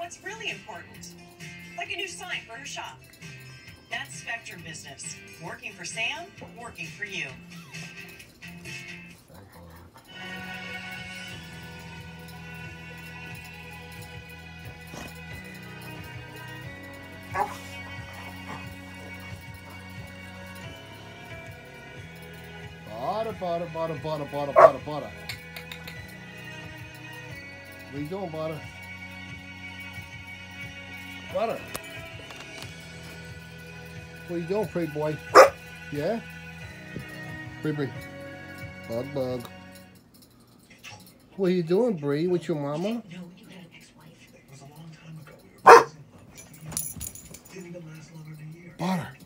what's really important. Like a new sign for her shop. That's Spectrum Business. Working for Sam, working for you. Butter. What are you doing, Butter? Butter. What are you doing, pretty boy? Yeah? Bree. Bug. What are you doing, Bree, with your mama? No, you had an ex-wife. It was a long time ago. We were busy. Didn't even last longer than a year. Butter.